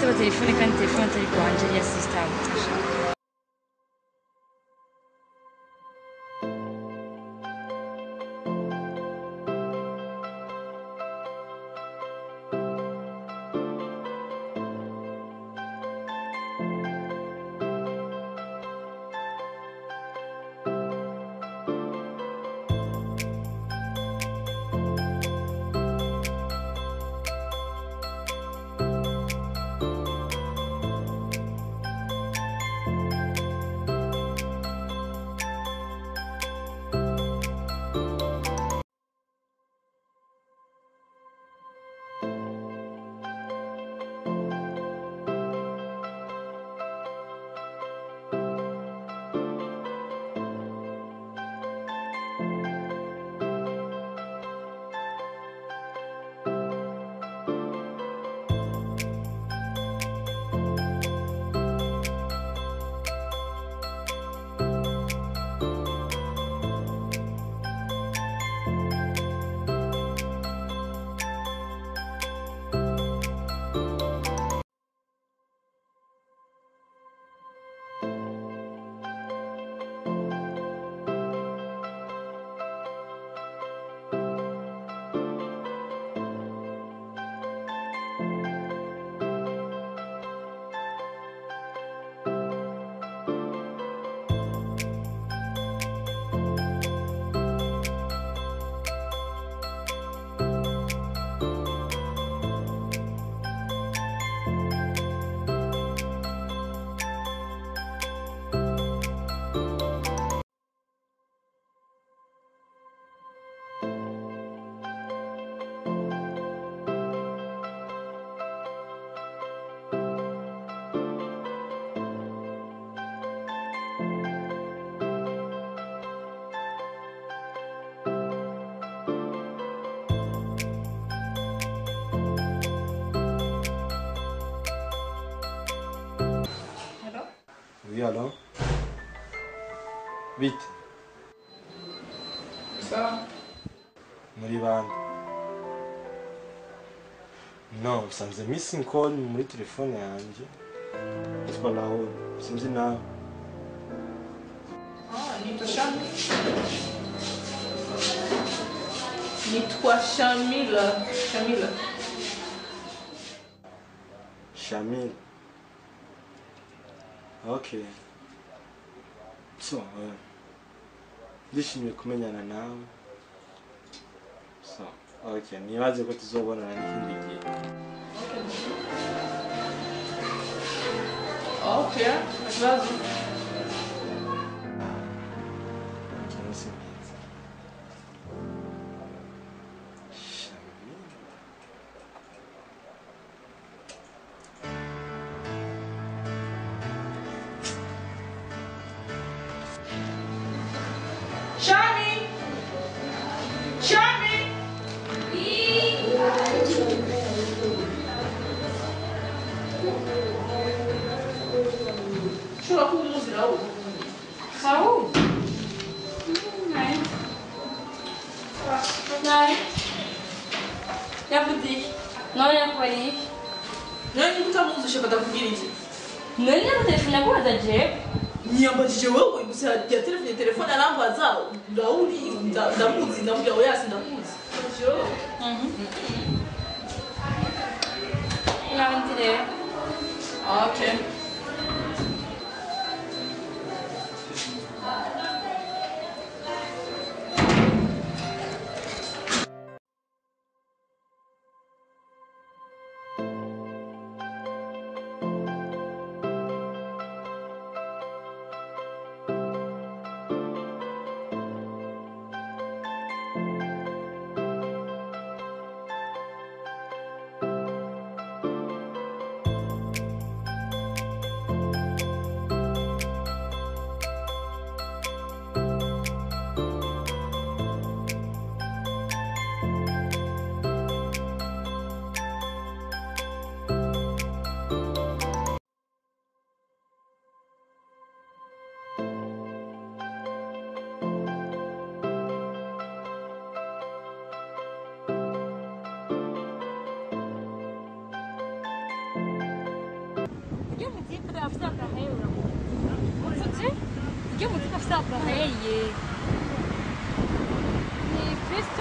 kwitaba telefone kandi telefone atari kwanje ya sister. Oui, alors? Vite. Ça? Muri bande. Non, usanze missing call muri telefone yanjye. Yitwa Raoul. Sinzi nawe. Nitwa Shamil. Nitwa Shamila. Shamila. Shamil. Okay. So, ndishimye kumenyana nawe. So, okay. Nibaze ko tuzobonana n'ikindi gihe. Okay. Ikibazo. Umunsi mwiza. Shamil. Shami! Shami! Şuna kumumuz Raul. Raoul? Nein. Nein. Yavuze iki? None yakubariye iki? Nani utamuzi ushaka kugira iki? None na telefone yakubaza jewe? Niyambajije wewe gusa ya telefone arambaza Raul ndamuzi ndamubwira oya sindamuzi. Nawe nzi rero. Okay. afite appareil uramutse ujye mu afite appareil ni Festo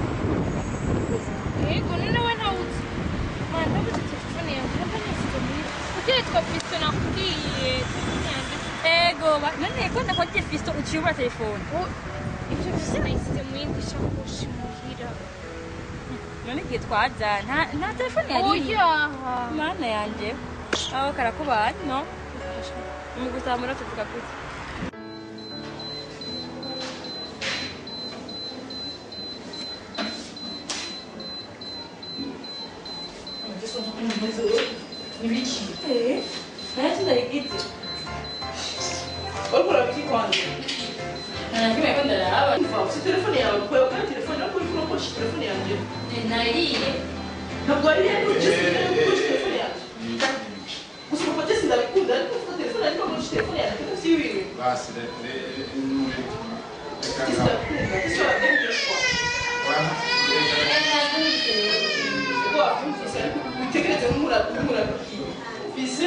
yego nawe ntawuzi mana ndabuze telefone yanjye ndabanyise muri ugiye twa Festo nakubwiye telefone yanjye ego none ko ndakwagiye Festo uciye telefone ibyo byose nayisize mu yindi shakoshi muhira none igihe twaza nta telefone yari oya mana yanjye aho karakubana no mu gusambura tuvuga gute Ibiki? ntacyo ndayigite Olha aqui quando. ntabwo ko ndaraba Se telefone yawe kwawe kandi telefone nako uri kunokoresha telefone yanjye. nariye Ntabwo ari rero ugeze gukoresha telefone yanjye. Gusa ufate sindabikunda ariko ufata telefone ariko ukoresha telefone yanjye kuko si wiwe. Basi Sindabikunda. Isso é bem pessoal. Boa, vamos fazer. Integrate n'umurabiki. Fise?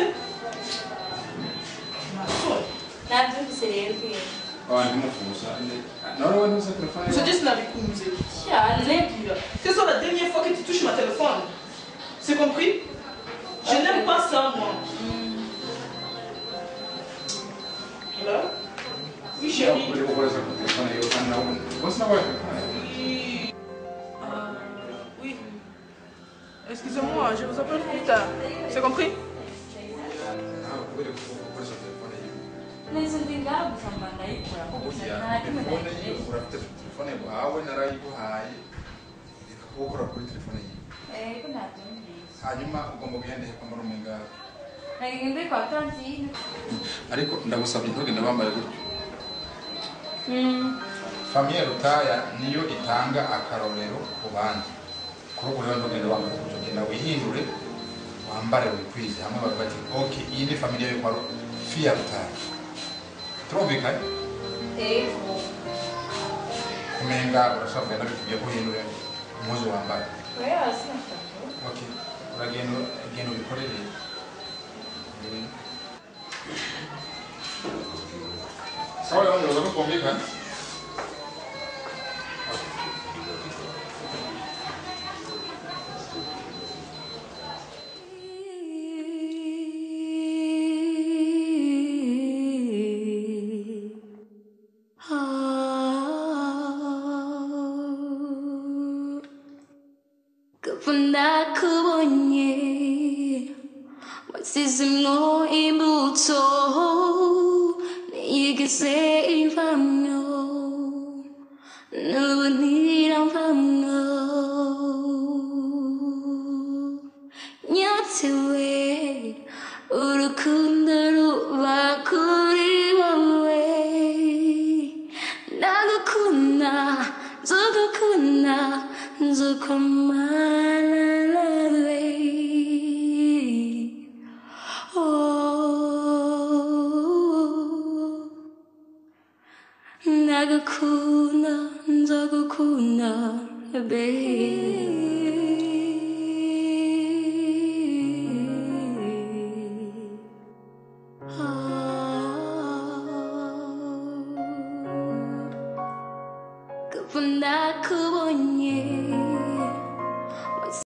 Masoni. ntabyo mbise rero kwiye ndimufuza nawe wari uzi telefone Isso disse nabikunze. cyane C'est ça la dernière fois que tu touches ma téléphone. C'est compris? Je n'aime pas ça, moi. Voilà. Oui, chérie. uri gukoresha ku telefone yo kandi nawe bose nawe Oui. Oui. Excusez-moi, je vous appelle plus tard. C'est compris? uri gukoresha telefone yo neza ndi ngaho gusa mba ndayikora ko gusa nta kimwe telefone nagiye yo urafite telefone yawe narayiguhaye reka kuwukora kuri telefone yiwe ko ntabyo mbizi hanyuma ugomba kugenda kwambara umenga nari ndi kwa tantine ariko ndagusabye ntugende wambaye gutyo famiye rutaya niyo itanga akarorero ku bandi kuri ubu rero ntugende wambaye gutyo genda wihindure wambare wikwize hamwe bavuga ati ok iyi ni famiye yo kwa fiya rutaya turumvikanye kumenga urashaka kugenda bikubwiye ko uhindure impuzu wambara oya sinafata ok uragenda ubikorere sawa rero nyoza ko twumvikanye Kapunda kubonye wasizimwo imbuto niyigeze ivamwo n'ubu ntiramvamwo nyotewe urukundo ruba kuri wowe ndagukunda nzogukunda nzokomana nawe ndagukunda nzogukunda baby